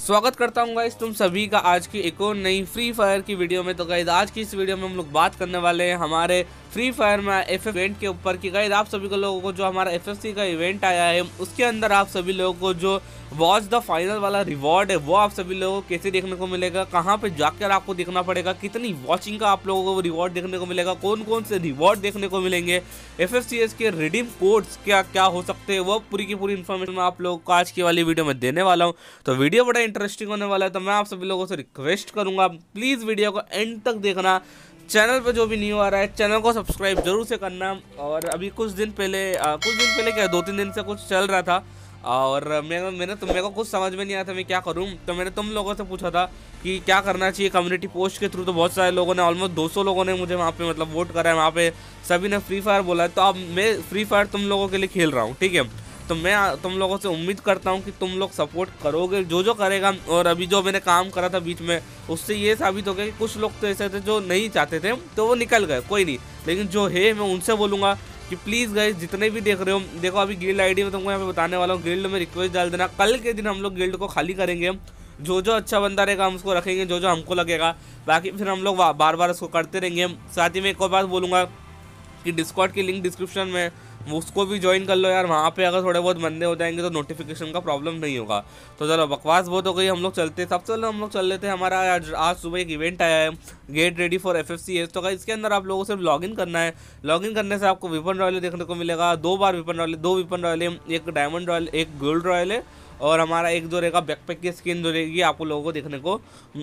स्वागत करता हूँ गाइस तुम सभी का आज की एक और नई फ्री फायर की वीडियो में। तो गाइस आज की इस वीडियो में हम लोग बात करने वाले हैं हमारे फ्री फायर में एफ इवेंट के ऊपर की। गाइस आप सभी को लोगों को जो हमारा एफएफसी का इवेंट आया है उसके अंदर आप सभी लोगों को जो वॉच द फाइनल वाला रिवॉर्ड है वो आप सभी लोगों को कैसे देखने को मिलेगा, कहाँ पे जाकर आपको देखना पड़ेगा, कितनी वॉचिंग का आप लोगों को रिवॉर्ड देखने को मिलेगा, कौन कौन से रिवॉर्ड देखने को मिलेंगे, एफएफसीएस के रिडीम कोड्स क्या क्या हो सकते हैं, वो पूरी की पूरी इन्फॉर्मेशन मैं आप लोगों को आज की वाली वीडियो में देने वाला हूँ। तो वीडियो बड़ा इंटरेस्टिंग होने वाला है, तो मैं आप सभी लोगों से रिक्वेस्ट करूंगा प्लीज़ वीडियो को एंड तक देखना। चैनल पे जो भी न्यू आ रहा है चैनल को सब्सक्राइब जरूर से करना। और अभी कुछ दिन पहले क्या 2-3 दिन से कुछ चल रहा था और मेरे को कुछ समझ में नहीं आया था मैं क्या करूं, तो मैंने तुम लोगों से पूछा था कि क्या करना चाहिए कम्युनिटी पोस्ट के थ्रू। तो बहुत सारे लोगों ने ऑलमोस्ट 200 लोगों ने मुझे वहाँ पे मतलब वोट करा है, वहाँ पे सभी ने फ्री फायर बोला है। तो अब मैं फ्री फायर तुम लोगों के लिए खेल रहा हूँ, ठीक है। तो मैं तुम लोगों से उम्मीद करता हूँ कि तुम लोग सपोर्ट करोगे जो करेगा। और अभी जो मैंने काम करा था बीच में उससे ये साबित हो गया कि कुछ लोग तो ऐसे थे जो नहीं चाहते थे तो वो निकल गए, कोई नहीं, लेकिन जो है मैं उनसे बोलूँगा कि प्लीज़ गाइस जितने भी देख रहे हो देखो, अभी गिल्ड आईडी में तुमको यहाँ पे बताने वाला हूँ, गिल्ड में रिक्वेस्ट डाल देना। कल के दिन हम लोग गिल्ड को खाली करेंगे, जो अच्छा बंदा रहेगा हम उसको रखेंगे, जो हमको लगेगा, बाकी फिर हम लोग बार बार उसको करते रहेंगे। साथ ही में एक और बात बोलूँगा कि डिस्कॉर्ड की लिंक डिस्क्रिप्शन में उसको भी ज्वाइन कर लो यार, वहाँ पे अगर थोड़े बहुत बंदे हो जाएंगे तो नोटिफिकेशन का प्रॉब्लम नहीं होगा। तो चलो बकवास बहुत हो गई, हम लोग चलते सबसे पहले हम लोग चल लेते हैं। हमारा आज सुबह एक इवेंट आया है गेट रेडी फॉर एफएफसीएस। तो इसके अंदर आप लोगों से लॉगिन करना है। लॉगिन करने से आपको वेपन रॉयल देखने को मिलेगा, 2 बार वेपन रॉयल, 2 वेपन रॉयल, एक डायमंड रॉयल, एक गोल्ड रॉयल है, और हमारा एक जो रहेगा बैकपैक की स्किन जो रहेगी आपको लोगों को देखने को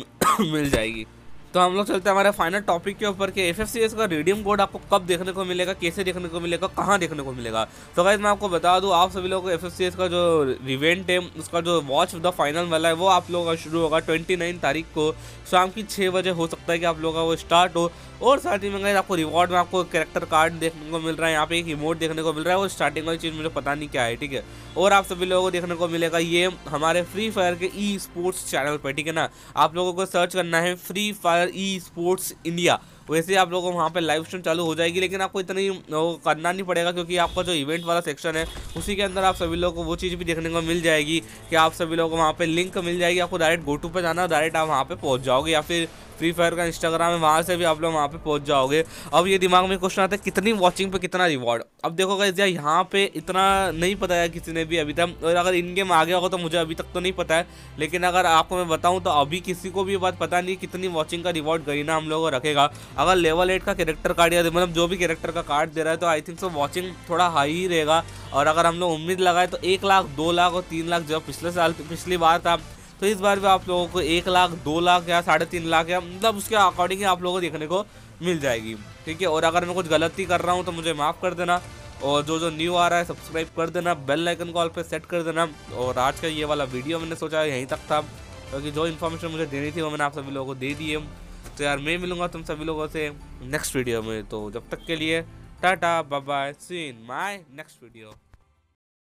मिल जाएगी। तो हम लोग चलते हैं हमारे फाइनल टॉपिक के ऊपर कि एफएफसीएस का रिडीम कोड आपको कब देखने को मिलेगा, कैसे देखने को मिलेगा, कहाँ देखने को मिलेगा। तो गाइस मैं आपको बता दूं, आप सभी लोगों को एफएफसीएस का जो इवेंट है उसका जो वॉच द फाइनल वाला है वो आप लोगों का शुरू होगा 29 तारीख को शाम की 6 बजे। हो सकता है कि आप लोगों का वो स्टार्ट हो। और साथ ही में गाइस आपको रिवॉर्ड में आपको कैरेक्टर कार्ड देखने को मिल रहा है, यहाँ पे एक इमोट देखने को मिल रहा है, और स्टार्टिंग वाली चीज़ मुझे पता नहीं क्या है, ठीक है। और आप सभी लोगों को देखने को मिलेगा ये हमारे फ्री फायर के ई स्पोर्ट्स चैनल पर, ठीक है ना। आप लोगों को सर्च करना है free fire esports India, वैसे आप लोगों को वहाँ पे लाइव स्ट्रीम चालू हो जाएगी। लेकिन आपको इतनी वो करना नहीं पड़ेगा क्योंकि आपका जो इवेंट वाला सेक्शन है उसी के अंदर आप सभी लोगों को वो चीज़ भी देखने को मिल जाएगी कि आप सभी लोगों को वहाँ पे लिंक मिल जाएगी। आपको डायरेक्ट गो टू पे जाना, डायरेक्ट आप वहाँ पे पहुँच जाओगे, या फिर फ्री फायर का इंस्टाग्राम है वहाँ से भी आप लोग वहाँ पे पहुँच जाओगे। अब ये दिमाग में क्वेश्चन आता है कितनी वॉचिंग पे कितना रिवॉर्ड। अब देखो गाइस यार यहाँ पे इतना नहीं पता है किसी ने भी अभी तक, और अगर इन गेम आ गया होगा तो मुझे अभी तक तो नहीं पता है, लेकिन अगर आपको मैं बताऊँ तो अभी किसी को भी ये बात पता नहीं कितनी वॉचिंग का रिवॉर्ड गरीना हम लोगों को रखेगा। अगर लेवल 8 का कैरेक्टर कार्ड या मतलब जो भी कैरेक्टर का कार्ड दे रहा है तो आई थिंक सो वॉचिंग थोड़ा हाई ही रहेगा। और अगर हम लोग उम्मीद लगाए तो 1 लाख, 2 लाख और 3 लाख जो पिछली बार था, तो इस बार भी आप लोगों को 1 लाख, 2 लाख या 3.5 लाख या मतलब उसके अकॉर्डिंग ही आप लोगों को देखने को मिल जाएगी, ठीक है। और अगर मैं कुछ गलती कर रहा हूँ तो मुझे माफ़ कर देना, और जो न्यू आ रहा है सब्सक्राइब कर देना, बेल आइकन कॉल पे सेट कर देना। और आज का ये वाला वीडियो मैंने सोचा यहीं तक था क्योंकि जो इन्फॉर्मेशन मुझे देनी थी वो मैंने आप सभी लोगों को दे दी है। तो यार मैं मिलूंगा तुम सभी लोगों से नेक्स्ट वीडियो में, तो जब तक के लिए tata bye bye, see in my next video.